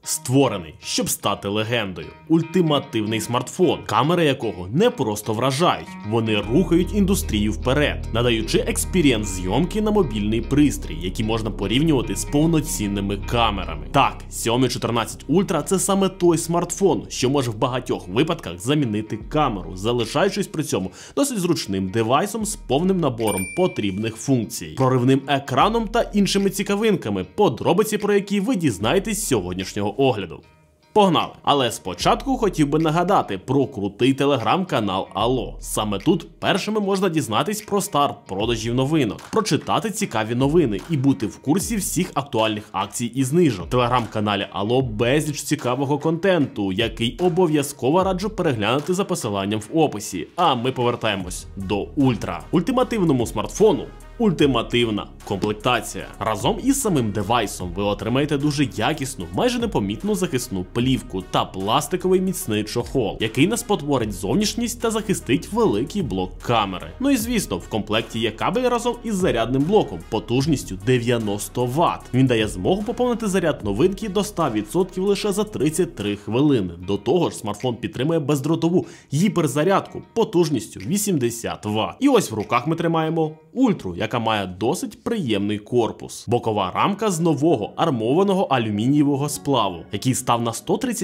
Створений, щоб стати легендою. Ультимативний смартфон, камери якого не просто вражають, вони рухають індустрію вперед, надаючи експірієнс зйомки на мобільний пристрій, який можна порівнювати з повноцінними камерами. Так, Xiaomi 14 Ultra – це саме той смартфон, що може в багатьох випадках замінити камеру, залишаючись при цьому досить зручним девайсом з повним набором потрібних функцій, проривним екраном та іншими цікавинками, подробиці про які ви дізнаєтесь з сьогоднішнього огляду. Погнали! Але спочатку хотів би нагадати про крутий телеграм-канал Allo. Саме тут першими можна дізнатись про старт продажів новинок, прочитати цікаві новини і бути в курсі всіх актуальних акцій і знижок. В телеграм-каналі Allo безліч цікавого контенту, який обов'язково раджу переглянути за посиланням в описі. А ми повертаємось до Ультра. Ультимативному смартфону ультимативна комплектація. Разом із самим девайсом ви отримаєте дуже якісну, майже непомітну захисну плівку та пластиковий міцний чохол, який не спотворить зовнішність та захистить великий блок камери. Ну і звісно, в комплекті є кабель разом із зарядним блоком потужністю 90 Вт. Він дає змогу поповнити заряд новинки до 100% лише за 33 хвилини. До того ж, смартфон підтримує бездротову гіперзарядку потужністю 80 Вт. І ось в руках ми тримаємо Ультру, яка має досить приємний корпус. Бокова рамка з нового армованого алюмінієвого сплаву, який став на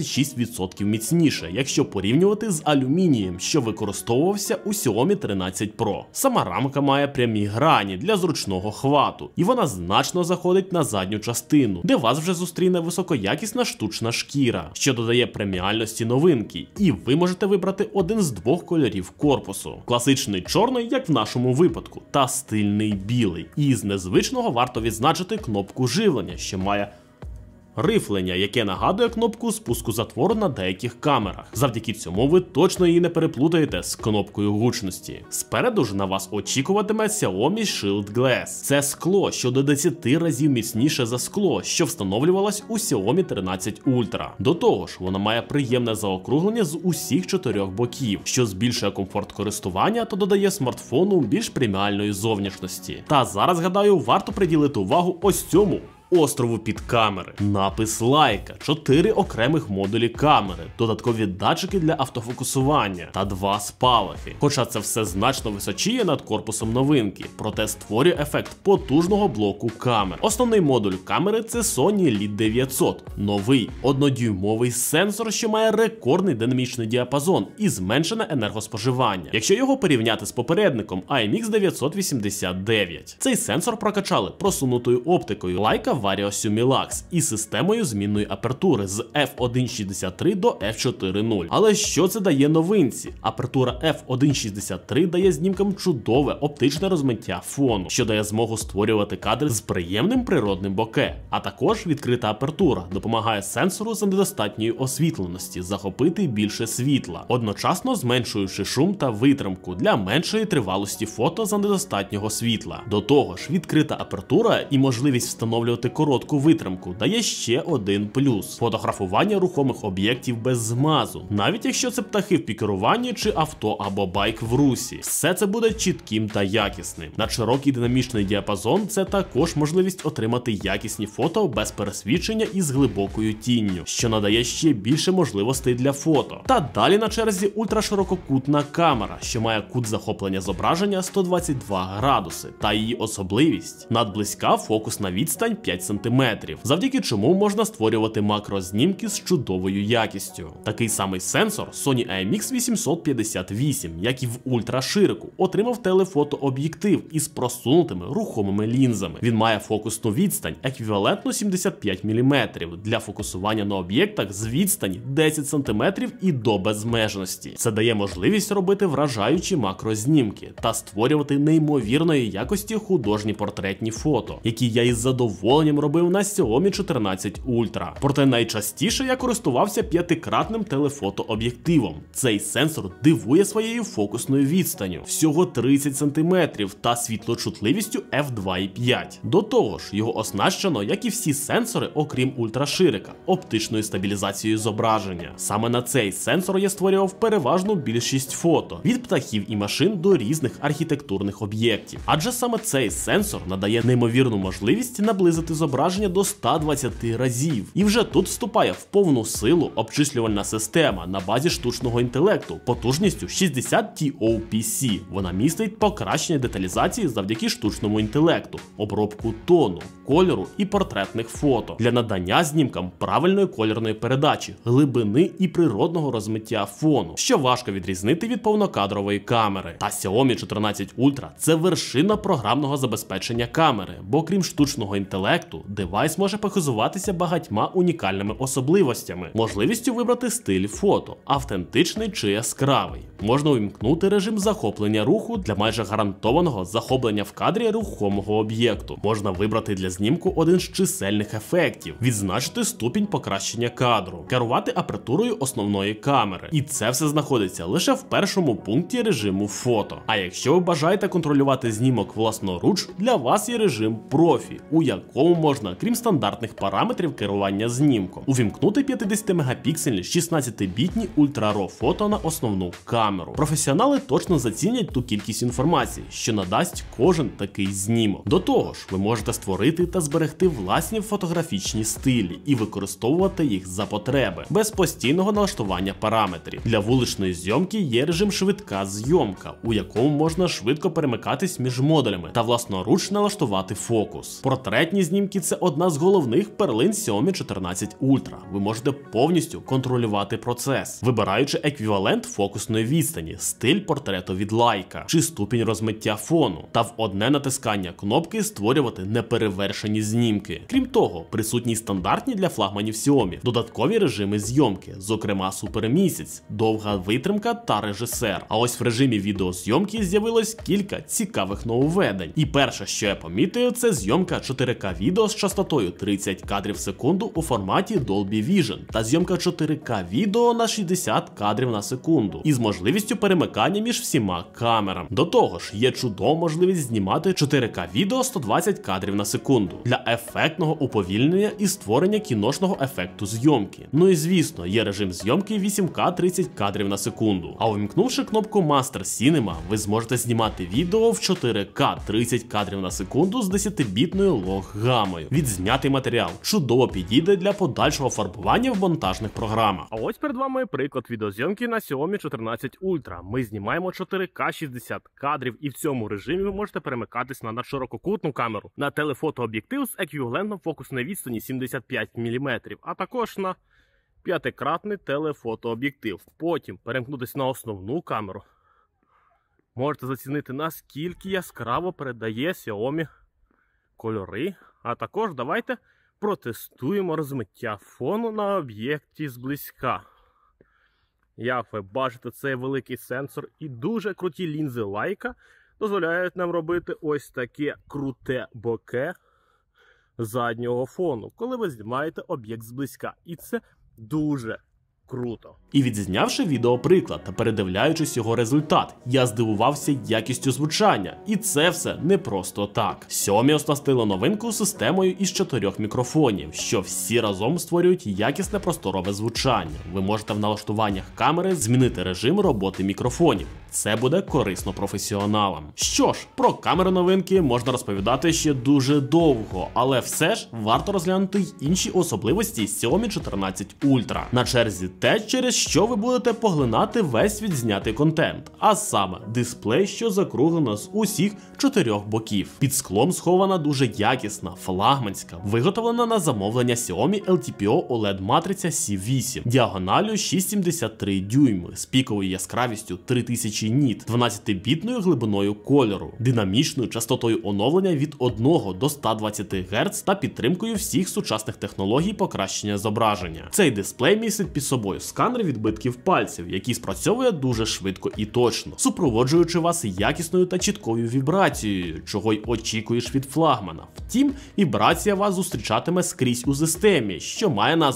136% міцніше, якщо порівнювати з алюмінієм, що використовувався у Xiaomi 13 Pro. Сама рамка має прямі грані для зручного хвату, і вона значно заходить на задню частину, де вас вже зустріне високоякісна штучна шкіра, що додає преміальності новинки, і ви можете вибрати один з двох кольорів корпусу. Класичний чорний, як в нашому випадку, та стильний білий. І з незвичного варто відзначити кнопку живлення, що має рифлення, яке нагадує кнопку спуску затвору на деяких камерах. Завдяки цьому ви точно її не переплутаєте з кнопкою гучності. Спереду ж на вас очікуватиме Xiaomi Shield Glass. Це скло, що до 10 разів міцніше за скло, що встановлювалось у Xiaomi 13 Ultra. До того ж, воно має приємне заокруглення з усіх 4 боків, що збільшує комфорт користування та додає смартфону більш преміальної зовнішності. Та зараз, гадаю, варто приділити увагу ось цьому острову під камери. Напис Leica, 4 окремих модулі камери, додаткові датчики для автофокусування та 2 спалахи. Хоча це все значно височіє над корпусом новинки, проте створює ефект потужного блоку камер. Основний модуль камери – це Sony LEED 900, новий однодюймовий сенсор, що має рекордний динамічний діапазон і зменшене енергоспоживання, якщо його порівняти з попередником IMX 989. Цей сенсор прокачали просунутою оптикою Leica Vario Sumilax і системою змінної апертури з f1.63 до f4.0. Але що це дає новинці? Апертура f1.63 дає знімкам чудове оптичне розмиття фону, що дає змогу створювати кадри з приємним природним боке. А також відкрита апертура допомагає сенсору за недостатньої освітленості захопити більше світла, одночасно зменшуючи шум та витримку для меншої тривалості фото за недостатнього світла. До того ж, відкрита апертура і можливість встановлювати коротку витримку дає ще один плюс – фотографування рухомих об'єктів без змазу, навіть якщо це птахи в пікіруванні чи авто або байк в русі. Все це буде чітким та якісним. На широкий динамічний діапазон це також можливість отримати якісні фото без пересвічення і з глибокою тінню, що надає ще більше можливостей для фото. Та далі на черзі ультраширококутна камера, що має кут захоплення зображення 122 градуси, та її особливість – надблизька фокусна відстань 5 см, завдяки чому можна створювати макрознімки з чудовою якістю. Такий самий сенсор Sony IMX 858, як і в ультрашироку, отримав телефотооб'єктив із просунутими рухомими лінзами. Він має фокусну відстань еквівалентну 75 мм для фокусування на об'єктах з відстані 10 см і до безмежності. Це дає можливість робити вражаючі макрознімки та створювати неймовірної якості художні портретні фото, які я із задоволенням робив на Xiaomi 14 Ultra. Проте найчастіше я користувався 5-кратним телефотооб'єктивом. Цей сенсор дивує своєю фокусною відстанню – всього 30 см та світлочутливістю f2.5. До того ж, його оснащено, як і всі сенсори, окрім ультраширика, оптичною стабілізацією зображення. Саме на цей сенсор я створював переважну більшість фото, від птахів і машин до різних архітектурних об'єктів. Адже саме цей сенсор надає неймовірну можливість наблизити збільшити зображення до 120 разів. І вже тут вступає в повну силу обчислювальна система на базі штучного інтелекту потужністю 60 TOPC. Вона містить покращення деталізації завдяки штучному інтелекту, обробку тону, кольору і портретних фото для надання знімкам правильної кольорної передачі, глибини і природного розмиття фону, що важко відрізнити від повнокадрової камери. Та Xiaomi 14 Ultra – це вершина програмного забезпечення камери, бо крім штучного інтелекту, девайс може похизуватися багатьма унікальними особливостями, можливістю вибрати стиль фото, автентичний чи яскравий. Можна увімкнути режим захоплення руху для майже гарантованого захоплення в кадрі рухомого об'єкту. Можна вибрати для знімку один з чисельних ефектів, відзначити ступінь покращення кадру, керувати апертурою основної камери. І це все знаходиться лише в першому пункті режиму фото. А якщо ви бажаєте контролювати знімок власноруч, для вас є режим профі, у якому можна, крім стандартних параметрів керування знімком, увімкнути 50-мегапіксельні 16-бітні ультра-RAW фото на основну камеру. Професіонали точно зацінять ту кількість інформації, що надасть кожен такий знімок. До того ж, ви можете створити та зберегти власні фотографічні стилі і використовувати їх за потреби, без постійного налаштування параметрів. Для вуличної зйомки є режим швидка зйомка, у якому можна швидко перемикатись між модулями та власноруч налаштувати фокус. Портретні знімки – це одна з головних перлин Xiaomi 14 Ultra. Ви можете повністю контролювати процес, вибираючи еквівалент фокусної відстані, стиль портрету від Leica чи ступінь розмиття фону, та в одне натискання кнопки створювати неперевершені знімки. Крім того, присутні стандартні для флагманів Xiaomi додаткові режими зйомки, зокрема супермісяць, довга витримка та режисер. А ось в режимі відеозйомки з'явилось кілька цікавих нововведень. І перше, що я помітив, це зйомка 4К відео з частотою 30 кадрів в секунду у форматі Dolby Vision та зйомка 4К відео на 60 кадрів на секунду із можливістю перемикання між всіма камерами. До того ж, є чудова можливість знімати 4К відео 120 кадрів на секунду для ефектного уповільнення і створення кіношного ефекту зйомки. Ну і звісно, є режим зйомки 8К 30 кадрів на секунду. А увімкнувши кнопку Master Cinema, ви зможете знімати відео в 4К 30 кадрів на секунду з 10-бітною лог-гамою. Відзнятий матеріал чудово підійде для подальшого фарбування в монтажних програмах. А ось перед вами приклад відеозйомки на Xiaomi 14 Ultra. Ми знімаємо 4К 60 кадрів, і в цьому режимі ви можете перемикатись на надширококутну камеру, на телефотооб'єктив з еквівалентом фокусної відстані 75 мм, а також на 5-кратний телефотооб'єктив. Потім перемкнутися на основну камеру. Можете зацінити, наскільки яскраво передає Xiaomi кольори. А також давайте протестуємо розмиття фону на об'єкті зблизька. Як ви бачите, цей великий сенсор і дуже круті лінзи Leica дозволяють нам робити ось таке круте боке заднього фону, коли ви знімаєте об'єкт зблизька. І це дуже круто. І відзнявши відеоприклад та передивляючись його результат, я здивувався якістю звучання. І це все не просто так. Xiaomi оснастила новинку системою із 4 мікрофонів, що всі разом створюють якісне просторове звучання. Ви можете в налаштуваннях камери змінити режим роботи мікрофонів. Це буде корисно професіоналам. Що ж, про камери новинки можна розповідати ще дуже довго, але все ж варто розглянути й інші особливості Xiaomi 14 Ultra. На черзі те, через що ви будете поглинати весь відзнятий контент, а саме дисплей, що закруглено з усіх 4 боків. Під склом схована дуже якісна, флагманська, виготовлена на замовлення Xiaomi LTPO OLED-матриця C8, діагоналю 6,73 дюйми, з піковою яскравістю 3000 ніт, 12-бітною глибиною кольору, динамічною частотою оновлення від 1 до 120 Гц та підтримкою всіх сучасних технологій покращення зображення. Цей дисплей містить під собою сканер відбитків пальців, який спрацьовує дуже швидко і точно, супроводжуючи вас якісною та чіткою вібрацією, чого й очікуєш від флагмана. Втім, вібрація вас зустрічатиме скрізь у системі, що має назву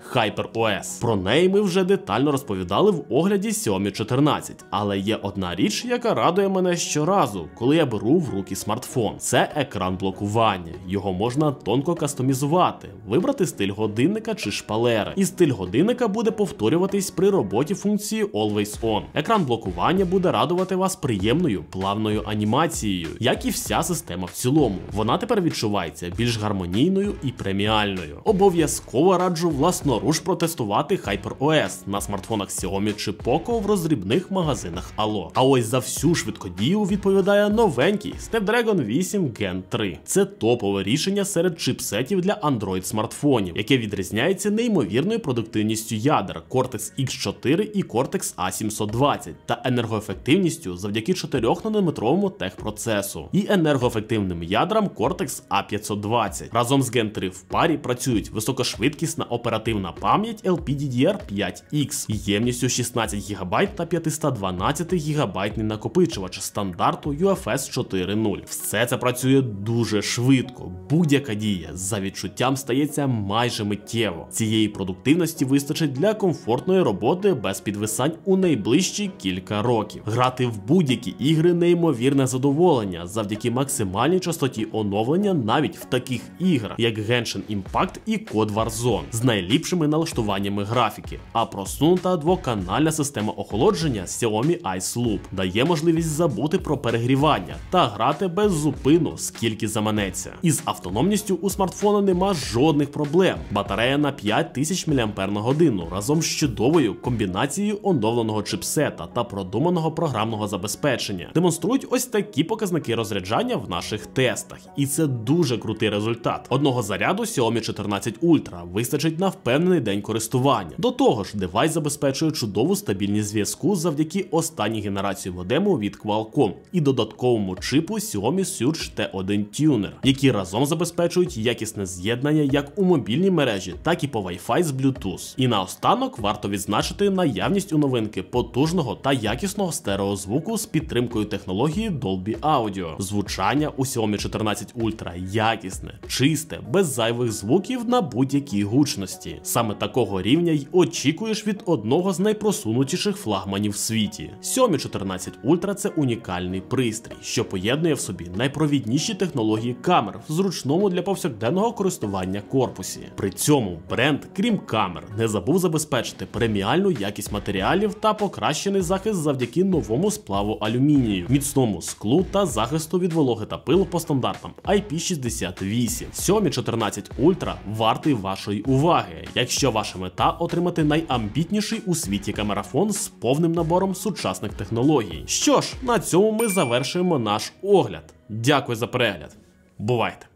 HyperOS. Про неї ми вже детально розповідали в огляді Xiaomi 14, але є одна річ, яка радує мене щоразу, коли я беру в руки смартфон. Це екран блокування. Його можна тонко кастомізувати, вибрати стиль годинника чи шпалери. І стиль годинника буде повторюватись при роботі функції Always On. Екран блокування буде радувати вас приємною, плавною анімацією, як і вся система в цілому. Вона тепер відчувається більш гармонійною і преміальною. Обов'язково раджу власноруч протестувати HyperOS на смартфонах Xiaomi чи Poco в роздрібних магазинах Allo. А ось за всю швидкодію відповідає новенький Snapdragon 8 Gen 3. Це топове рішення серед чипсетів для Android смартфонів, яке відрізняється неймовірною продуктивністю ядер Cortex X4 і Cortex A720 та енергоефективністю завдяки 4-нанометровому техпроцесу і енергоефективним ядрам Cortex A520. Разом з Gen 3 в парі працюють високошвидкісна оперативна пам'ять LPDDR5X ємністю 16 ГБ та 512 ГБ накопичувач стандарту UFS 4.0. Все це працює дуже швидко. Будь-яка дія за відчуттям стається майже миттєво. Цієї продуктивності вистачить для комфортної роботи без підвисань у найближчі кілька років. Грати в будь-які ігри неймовірне задоволення завдяки максимальній частоті оновлення навіть в таких іграх, як Genshin Impact і Code Warzone, з найліпшими налаштуваннями графіки, а просунута двоканальна система охолодження Xiaomi Ice Loop дає можливість забути про перегрівання та грати без зупину, скільки заманеться. Із автономністю у смартфона нема жодних проблем. Батарея на 5000 мАч разом з чудовою комбінацією оновленого чипсета та продуманого програмного забезпечення демонструють ось такі показники розряджання в наших тестах. І це дуже крутий результат. Одного заряду Xiaomi 14 Ultra вистачить на впевнений день користування. До того ж, девайс забезпечує чудову стабільність зв'язку завдяки останній генерації модему від Qualcomm і додатковому чипу Xiaomi Surge T1 Tuner, які разом забезпечують якісне з'єднання як у мобільній мережі, так і по Wi-Fi з Bluetooth. І наостанок варто відзначити наявність у новинки потужного та якісного стереозвуку з підтримкою технології Dolby Audio. Звучання у Xiaomi 14 Ultra якісне, чисте, без зайвих звуків на будь-якій гучності. Саме такого рівня й очікуєш від одного з найпросунутіших флагманів в світі. Xiaomi 14 Ultra – це унікальний пристрій, що поєднує в собі найпровідніші технології камер в зручному для повсякденного користування корпусі. При цьому бренд, крім камер, не забув забезпечити преміальну якість матеріалів та покращений захист завдяки новому сплаву алюмінію, міцному склу та захисту від вологи та пилу по стандартам IP68. Xiaomi 14 Ultra вартий вашої уваги, якщо ваша мета отримати найамбітніший у світі камерафон з повним набором сучасних технологій. Що ж, на цьому ми завершуємо наш огляд. Дякую за перегляд. Бувайте!